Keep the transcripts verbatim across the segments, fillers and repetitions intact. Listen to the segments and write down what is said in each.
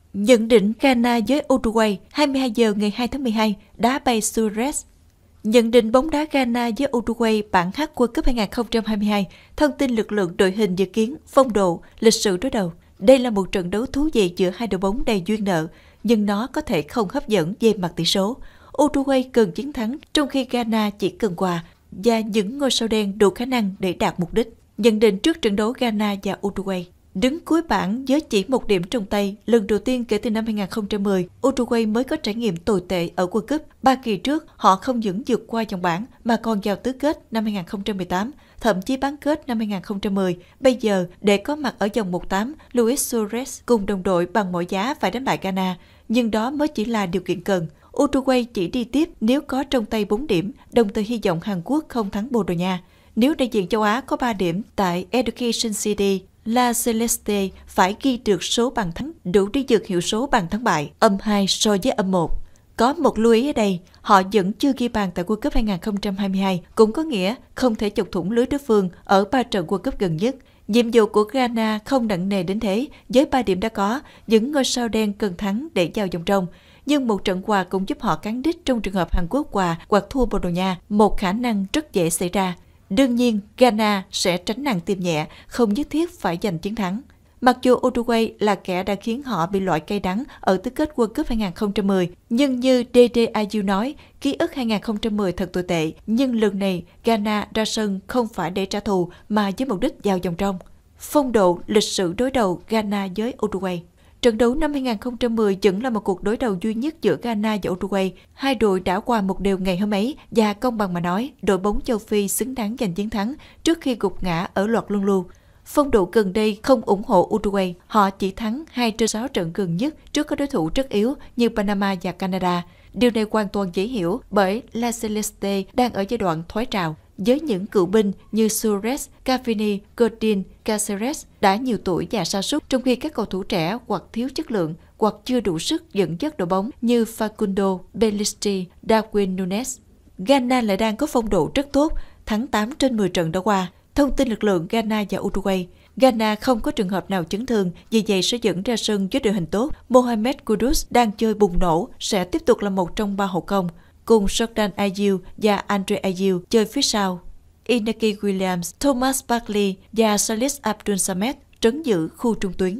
Nhận định Ghana với Uruguay hai mươi hai giờ ngày hai tháng mười hai, đá bay Suarez. Nhận định bóng đá Ghana với Uruguay bảng H World Cup hai không hai hai, thông tin lực lượng đội hình dự kiến, phong độ, lịch sử đối đầu. Đây là một trận đấu thú vị giữa hai đội bóng đầy duyên nợ, nhưng nó có thể không hấp dẫn về mặt tỷ số. Uruguay cần chiến thắng, trong khi Ghana chỉ cần hòa, và những ngôi sao đen đủ khả năng để đạt mục đích. Nhận định trước trận đấu Ghana và Uruguay. Đứng cuối bảng với chỉ một điểm trong tay, lần đầu tiên kể từ năm hai không một không, Uruguay mới có trải nghiệm tồi tệ ở World Cup. Ba kỳ trước, họ không những vượt qua vòng bảng mà còn vào tứ kết năm hai không một tám, thậm chí bán kết năm hai không một không. Bây giờ, để có mặt ở vòng một tám, Luis Suarez cùng đồng đội bằng mọi giá phải đánh bại Ghana, nhưng đó mới chỉ là điều kiện cần. Uruguay chỉ đi tiếp nếu có trong tay bốn điểm, đồng thời hy vọng Hàn Quốc không thắng Bồ Đào Nha. Nếu đại diện châu Á có ba điểm tại Education City, La Celeste phải ghi được số bàn thắng đủ để vượt hiệu số bàn thắng bại âm hai so với âm một. Có một lưu ý ở đây, họ vẫn chưa ghi bàn tại World Cup hai không hai hai, cũng có nghĩa không thể chọc thủng lưới đối phương ở ba trận World Cup gần nhất. Nhiệm vụ của Ghana không nặng nề đến thế, với ba điểm đã có, những ngôi sao đen cần thắng để vào vòng trong. Nhưng một trận hòa cũng giúp họ cán đích trong trường hợp Hàn Quốc hòa hoặc thua Bồ Đào Nha, một khả năng rất dễ xảy ra. Đương nhiên, Ghana sẽ tránh nặng tim nhẹ, không nhất thiết phải giành chiến thắng. Mặc dù Uruguay là kẻ đã khiến họ bị loại cay đắng ở tứ kết World Cup hai không một không, nhưng như đê đê i u nói, ký ức hai không một không thật tồi tệ, nhưng lần này Ghana ra sân không phải để trả thù mà với mục đích vào vòng trong. Phong độ, lịch sử đối đầu Ghana với Uruguay. Trận đấu năm hai không một không vẫn là một cuộc đối đầu duy nhất giữa Ghana và Uruguay. Hai đội đã hòa một đều ngày hôm ấy và công bằng mà nói, đội bóng châu Phi xứng đáng giành chiến thắng trước khi gục ngã ở loạt luân lưu. Phong độ gần đây không ủng hộ Uruguay, họ chỉ thắng hai trên sáu trận gần nhất trước các đối thủ rất yếu như Panama và Canada. Điều này hoàn toàn dễ hiểu bởi La Celeste đang ở giai đoạn thoái trào. Với những cựu binh như Suarez, Cavani, Godin, Caceres đã nhiều tuổi và sa sút, trong khi các cầu thủ trẻ hoặc thiếu chất lượng hoặc chưa đủ sức dẫn dắt đội bóng như Facundo, Bellistri, Darwin Núñez. Ghana lại đang có phong độ rất tốt, thắng tám trên mười trận đã qua. Thông tin lực lượng Ghana và Uruguay. Ghana không có trường hợp nào chấn thương, vì vậy sẽ dẫn ra sân với đội hình tốt. Mohamed Kudus đang chơi bùng nổ, sẽ tiếp tục là một trong ba hậu công, cùng Jordan Ayew và Andre Ayew chơi phía sau. Inaki Williams, Thomas Barkley và Salis Abdul Samed trấn giữ khu trung tuyến.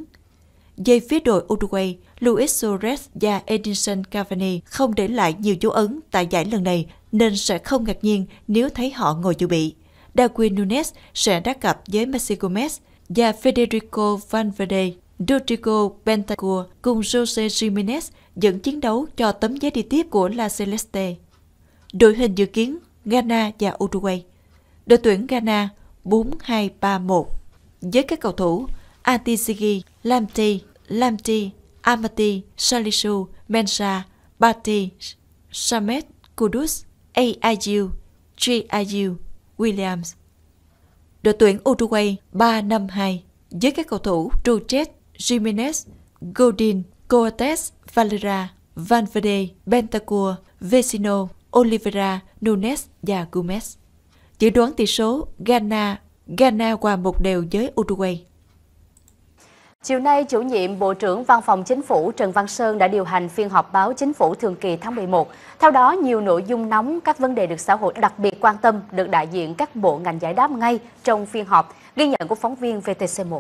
Về phía đội Uruguay, Luis Suarez và Edinson Cavani không để lại nhiều dấu ấn tại giải lần này, nên sẽ không ngạc nhiên nếu thấy họ ngồi dự bị. Darwin Núñez sẽ đá cặp với Maxi Gomez và Federico Valverde. Rodrigo Bentancur cùng Jose Gimenez dẫn chiến đấu cho tấm vé đi tiếp của La Celeste. Đội hình dự kiến Ghana và Uruguay. Đội tuyển Ghana bốn hai ba một với các cầu thủ Atizigi, Lamti, Lamti, Amati, Salisu, Mensah, Bati, Samed, Kudus, A. Ayew, G. Ayew, Williams. Đội tuyển Uruguay ba năm hai với các cầu thủ Truchet, Gimenez, Godin, Coates, Valera, Valverde, Bentancur, Vecino, Oliveira, Núñez và Gomez. Dự đoán tỷ số Ghana, Ghana hòa một đều với Uruguay. Chiều nay, chủ nhiệm Bộ trưởng Văn phòng Chính phủ Trần Văn Sơn đã điều hành phiên họp báo Chính phủ thường kỳ tháng mười một. Theo đó, nhiều nội dung nóng, các vấn đề được xã hội đặc biệt quan tâm được đại diện các bộ ngành giải đáp ngay trong phiên họp, ghi nhận của phóng viên vê tê xê một.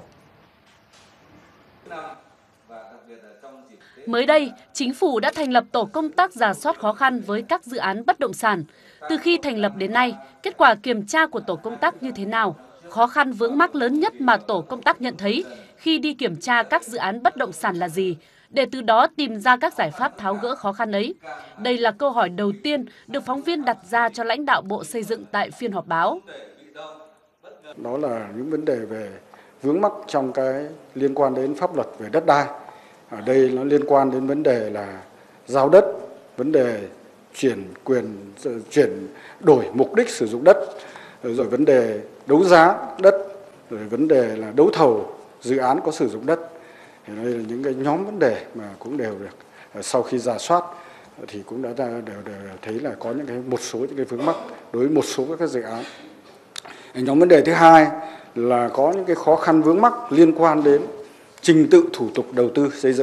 Mới đây, Chính phủ đã thành lập tổ công tác rà soát khó khăn với các dự án bất động sản. Từ khi thành lập đến nay, kết quả kiểm tra của tổ công tác như thế nào? Khó khăn vướng mắc lớn nhất mà tổ công tác nhận thấy khi đi kiểm tra các dự án bất động sản là gì, để từ đó tìm ra các giải pháp tháo gỡ khó khăn ấy? Đây là câu hỏi đầu tiên được phóng viên đặt ra cho lãnh đạo Bộ Xây dựng tại phiên họp báo. Đó là những vấn đề về vướng mắc trong cái liên quan đến pháp luật về đất đai. Ở đây nó liên quan đến vấn đề là giao đất, vấn đề chuyển quyền, chuyển đổi mục đích sử dụng đất, rồi vấn đề đấu giá đất, rồi vấn đề là đấu thầu dự án có sử dụng đất. Thì đây là những cái nhóm vấn đề mà cũng đều được sau khi rà soát thì cũng đã đều, đều thấy là có những cái một số những cái vướng mắc đối với một số các dự án. Nhóm vấn đề thứ hai là có những cái khó khăn vướng mắc liên quan đến trình tự thủ tục đầu tư xây dựng.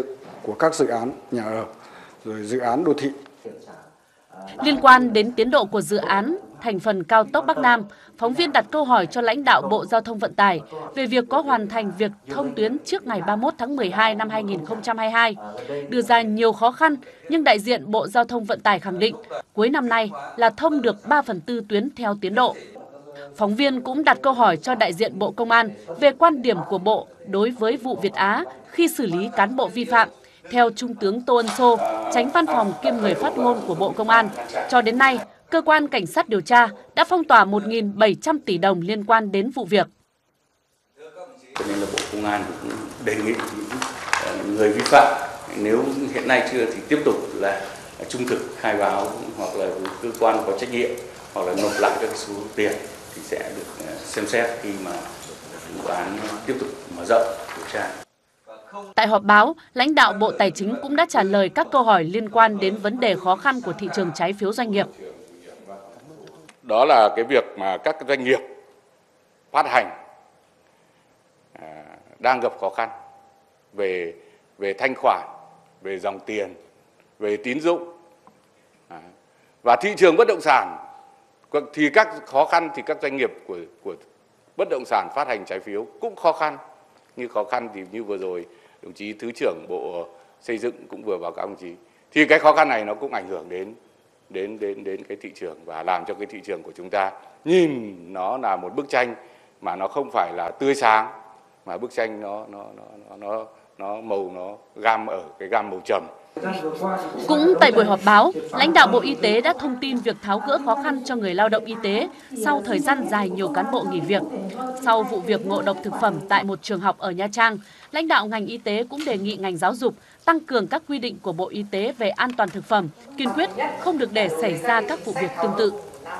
của các dự án nhà ở, rồi dự án đô thị. Liên quan đến tiến độ của dự án thành phần cao tốc Bắc Nam, phóng viên đặt câu hỏi cho lãnh đạo Bộ Giao thông Vận tải về việc có hoàn thành việc thông tuyến trước ngày ba mươi mốt tháng mười hai năm hai nghìn không trăm hai mươi hai. Đưa ra nhiều khó khăn, nhưng đại diện Bộ Giao thông Vận tải khẳng định cuối năm nay là thông được ba phần tư tuyến theo tiến độ. Phóng viên cũng đặt câu hỏi cho đại diện Bộ Công an về quan điểm của Bộ đối với vụ Việt Á khi xử lý cán bộ vi phạm. Theo Trung tướng Tô Ân Sô, Chánh Văn phòng kiêm người phát ngôn của Bộ Công an, cho đến nay, Cơ quan Cảnh sát điều tra đã phong tỏa một nghìn bảy trăm tỷ đồng liên quan đến vụ việc. Cho nên là Bộ Công an cũng đề nghị những người vi phạm, nếu hiện nay chưa thì tiếp tục là trung thực khai báo, hoặc là cơ quan có trách nhiệm, hoặc là nộp lại các số tiền thì sẽ được xem xét khi mà vụ án tiếp tục mở rộng điều tra. Tại họp báo, lãnh đạo Bộ Tài chính cũng đã trả lời các câu hỏi liên quan đến vấn đề khó khăn của thị trường trái phiếu doanh nghiệp. Đó là cái việc mà các doanh nghiệp phát hành đang gặp khó khăn về về thanh khoản, về dòng tiền, về tín dụng. Và thị trường bất động sản thì các khó khăn thì các doanh nghiệp của của bất động sản phát hành trái phiếu cũng khó khăn. Như khó khăn thì như vừa rồi đồng chí Thứ trưởng Bộ Xây dựng cũng vừa báo cáo đồng chí. Thì cái khó khăn này nó cũng ảnh hưởng đến đến đến đến cái thị trường và làm cho cái thị trường của chúng ta nhìn nó là một bức tranh mà nó không phải là tươi sáng, mà bức tranh nó nó nó nó nó màu nó gam ở cái gam màu trầm. Cũng tại buổi họp báo, lãnh đạo Bộ Y tế đã thông tin việc tháo gỡ khó khăn cho người lao động y tế sau thời gian dài nhiều cán bộ nghỉ việc. Sau vụ việc ngộ độc thực phẩm tại một trường học ở Nha Trang, lãnh đạo ngành y tế cũng đề nghị ngành giáo dục tăng cường các quy định của Bộ Y tế về an toàn thực phẩm, kiên quyết không được để xảy ra các vụ việc tương tự.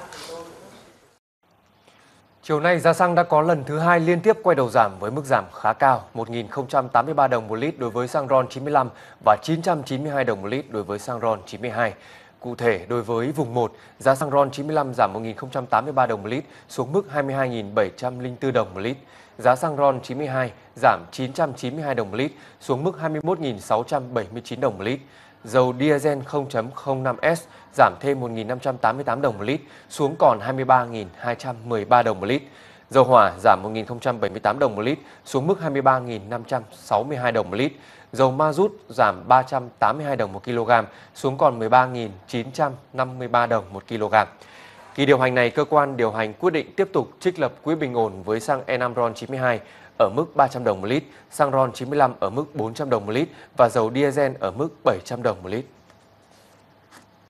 Chiều nay, giá xăng đã có lần thứ hai liên tiếp quay đầu giảm với mức giảm khá cao, một nghìn không trăm tám mươi ba đồng một lít đối với xăng RON chín mươi lăm và chín trăm chín mươi hai đồng một lít đối với xăng RON chín mươi hai. Cụ thể, đối với vùng một, giá xăng RON chín mươi lăm giảm một nghìn không trăm tám mươi ba đồng một lít xuống mức hai mươi hai nghìn bảy trăm lẻ bốn đồng một lít. Giá xăng RON chín mươi hai giảm chín trăm chín mươi hai đồng một lít xuống mức hai mươi mốt nghìn sáu trăm bảy mươi chín đồng một lít. Dầu diesel không chấm không năm S giảm thêm một nghìn năm trăm tám mươi tám đồng một lít xuống còn hai mươi ba nghìn hai trăm mười ba đồng một lít. Dầu hỏa giảm một nghìn không trăm bảy mươi tám đồng một lít xuống mức hai mươi ba nghìn năm trăm sáu mươi hai đồng một lít. Dầu ma rút giảm ba trăm tám mươi hai đồng một kg xuống còn mười ba nghìn chín trăm năm mươi ba đồng một kg. Kỳ điều hành này, cơ quan điều hành quyết định tiếp tục trích lập quỹ bình ổn với xăng E năm RON chín mươi hai ở mức ba trăm đồng một lít, xăng RON chín mươi lăm ở mức bốn trăm đồng một lít và dầu diesel ở mức bảy trăm đồng một lít.